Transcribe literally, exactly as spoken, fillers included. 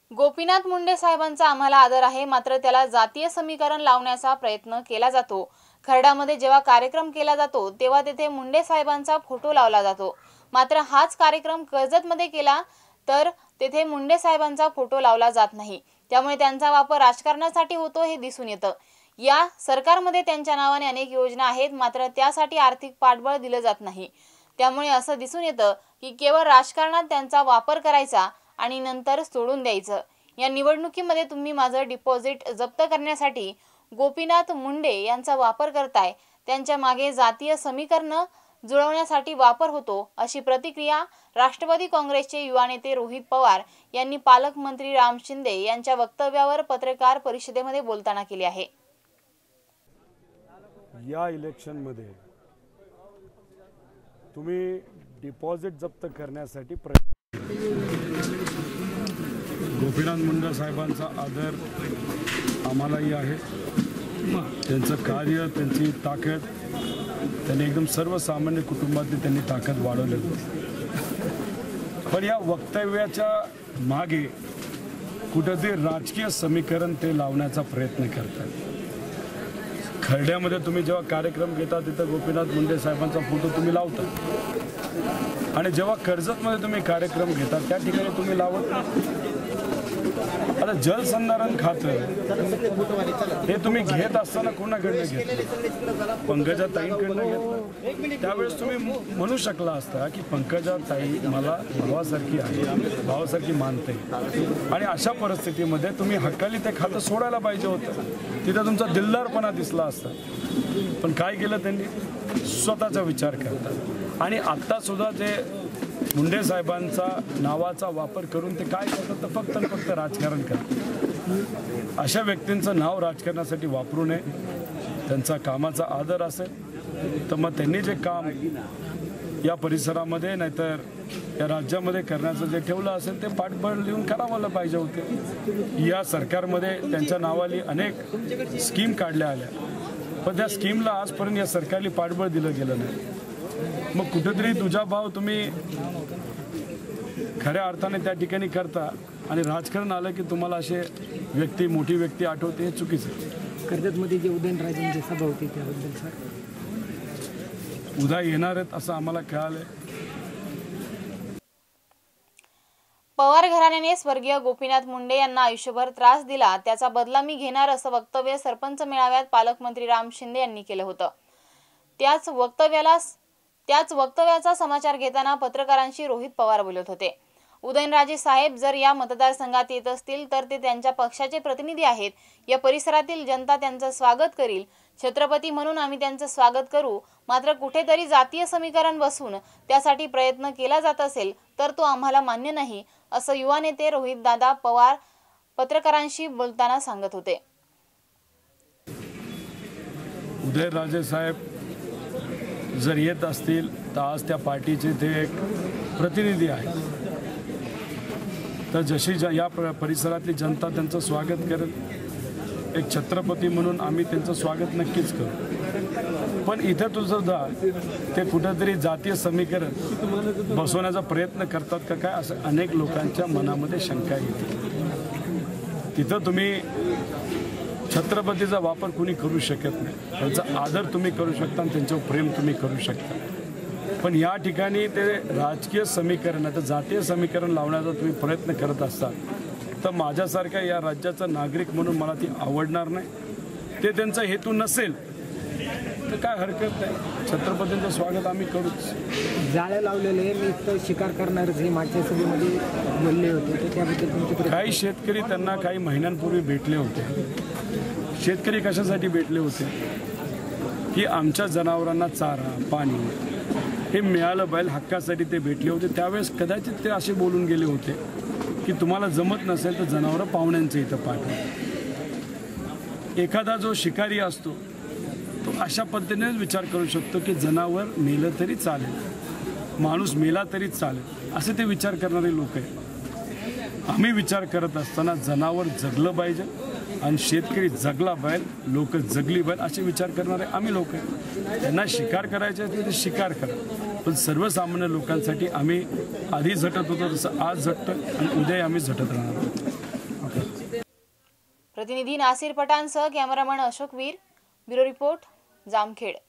गोपीनाथ मुंडे साहेबांचा आम्हाला आदर आहे, मात्र त्याला जातीय समीकरण लावण्याचा प्रयत्न केला जातो। खरडामध्ये जेव्हा कार्यक्रम केला जातो तेव्हा तेथे मुंडे साहेबांचा फोटो लावला जातो, मात्र हाच कार्यक्रम कर्जतमध्ये केला तर तेथे मुंडे साहेबांचा फोटो लावला जात नाही। त्यामुळे त्यांचा वापर राजकारणासाठी होतो हे दिसून येतं। या सरकारमध्ये त्यांच्या नावाने अनेक योजना आहेत, मात्र त्यासाठी आर्थिक पाठबळ दिलं जात नाही। त्यामुळे असं दिसून येतं की केवळ राजकारणात त्यांचा वापर करायचा आणि नंतर सोडून द्यायचं। या निवडणुकीमध्ये तुम्ही माझं डिपॉझिट जप्त करण्यासाठी गोपीनाथ मुंडे यांचा वापर करताय, त्यांच्या मागे जातीय समीकरण जुळवण्यासाठी वापर होतो, अशी प्रतिक्रिया राष्ट्रवादी काँग्रेसचे युवा नेते रोहित पवार यांनी पालकमंत्री राम शिंदे यांच्या वक्तव्यावर पत्रकार परिषदेमध्ये बोलताना केली आहे। या इलेक्शन मध्ये तुम्ही डिपॉझिट जप्त करण्यासाठी गोपीनाथ मुंडे साहेबांचा आदर आम्हालाही आहे। त्यांचं कार्य, त्यांची ताकद, त्यांनी एकदम सर्वसामान्य कुटुंबातली त्यांनी ताकद वाढवलेली। पण या वक्तव्याच्या मागे कुठेतरी राजकीय समीकरण ते लावण्याचा प्रयत्न करतात। खरड्यामध्ये तुम्ही जेव्हा कार्यक्रम घेता तिथं गोपीनाथ मुंडे साहेबांचा फोटो तुम्ही लावता, आणि जेव्हा कर्जतमध्ये तुम्ही कार्यक्रम घेता त्या ठिकाणी तुम्ही लावत नाही। आता जलसंधारण खातं हे तुम्ही घेत असताना कोणाकडनं घेतलं? पंकजा ताईंकडनं घेतलं। त्यावेळेस तुम्ही म्हणू शकला असता की पंकजा ताई मला भावासारखी आहे, भावासारखी मानते, आणि अशा परिस्थितीमध्ये तुम्ही हक्काली ते खातं सोडायला पाहिजे होतं। तिथं तुमचा दिलदारपणा दिसला असता। पण काय केलं त्यांनी? स्वतःचा विचार करतात, आणि आत्ता सुद्धा ते मुंडे साहेबांचा नावाचा वापर करून ते काय करतात तर फक्त आणि फक्त राजकारण करतात। अशा व्यक्तींचं नाव राजकारणासाठी वापरू नये। त्यांचा कामाचा आदर असेल तर मग त्यांनी जे काम या परिसरामध्ये नाहीतर या राज्यामध्ये करण्याचं जे ठेवलं असेल ते पाठबळ देऊन करावं पाहिजे होते। या सरकारमध्ये त्यांच्या नावाली अनेक स्कीम काढल्या आल्या, पण त्या स्कीमला आजपर्यंत या सरकारने पाठबळ दिलं गेलं नाही। मग कुठेतरी तुझा भाव तुम्ही खऱ्या अर्थाने त्या ठिकाणी करता, आणि राजकारण आलं की तुम्हाला असे व्यक्ती, मोठी व्यक्ती आठवते, हे चुकीचं आहे। कर्जतमध्ये जे उदयनराजेंची सभा होती त्याबद्दल सर, उद्या येणार आहेत असं आम्हाला कळालंय। पवार घराण्याने स्वर्गीय गोपीनाथ मुंडे यांना आयुष्यभर त्रास दिला, त्याचा बदला मी घेणार असं वक्तव्य सरपंच मेळाव्यात पालकमंत्री राम शिंदे यांनी केलं होतं। त्याच वक्तव्याला त्याच वक्तव्याचा समाचार घेताना पत्रकारांशी रोहित पवार बोलत होते। उदयनराजे साहेब जर या मतदारसंघात येत असतील तर ते त्यांच्या पक्षाचे प्रतिनिधी आहेत। या परिसरातील जनता त्यांचं स्वागत करील, छत्रपती म्हणून आम्ही त्यांचं स्वागत करू, मात्र कुठेतरी जातीय समीकरण बसवून त्यासाठी प्रयत्न केला जात असेल तर तो आम्हाला मान्य नाही, असं युवा नेते रोहित दादा पवार पत्रकारांशी बोलताना सांगत होते। उदयनराजे साहेब जर येत असतील तर आज त्या पार्टीचे ते एक प्रतिनिधी आहेत, तर जशी या परिसरातली जनता त्यांचं स्वागत करेल, एक छत्रपती म्हणून आम्ही त्यांचं स्वागत नक्कीच करू। पण इथं तुझं सुद्धा ते कुठेतरी जातीय समीकरण बसवण्याचा प्रयत्न करतात का काय, असं अनेक लोकांच्या मनामध्ये शंका येते। तिथं तुम्ही छत्रपतीचा वापर कुणी करू शकत नाही, त्यांचा आदर तुम्ही करू शकता आणि त्यांच्यावर प्रेम तुम्ही करू शकता। पण या ठिकाणी ते राजकीय समीकरण, आता जातीय समीकरण लावण्याचा तुम्ही प्रयत्न करत असता तर माझ्यासारख्या या राज्याचा नागरिक म्हणून मला ती आवडणार नाही। ते त्यांचा हेतू नसेल तर काय हरकत नाही, छत्रपतींचं स्वागत आम्ही करूच। जाळे लावलेले मी तर शिकार करणार जे मागच्या सभेमध्ये बोलले होते, तर त्याबद्दल तुमची काही शेतकरी त्यांना काही महिन्यांपूर्वी भेटले होते। शेतकरी कशासाठी भेटले होते की आमच्या जनावरांना चारा, पाणी हे मिळालं पाहिजे, हक्कासाठी ते भेटले होते। त्यावेळेस कदाचित ते असे बोलून गेले होते की तुम्हाला जमत नसेल तर जनावरं पाहुण्यांचं इथं पाठवा। एखादा जो शिकारी असतो तो अशा पद्धतीनेच विचार करू शकतो की जनावर मेलं तरी चालेल, माणूस मेला तरी चालेल, असे ते विचार करणारे लोक आहेत। आम्ही विचार करत असताना जनावर जगलं पाहिजे आणि शेतकरी जगला पाहिजे, लोक जगली पाहिजे असे विचार करणारे आम्ही लोक आहेत। त्यांना शिकार करायचे असते ते शिकार करा, पण सर्वसामान्य लोकांसाठी आम्ही आधी झटत होतो तसं आज झटतो आणि उद्या आम्ही झटत राहणार आहोत। प्रतिनिधी नासिर पठाणसह cameraman Ashok Veer, bureau report, Jamkhed.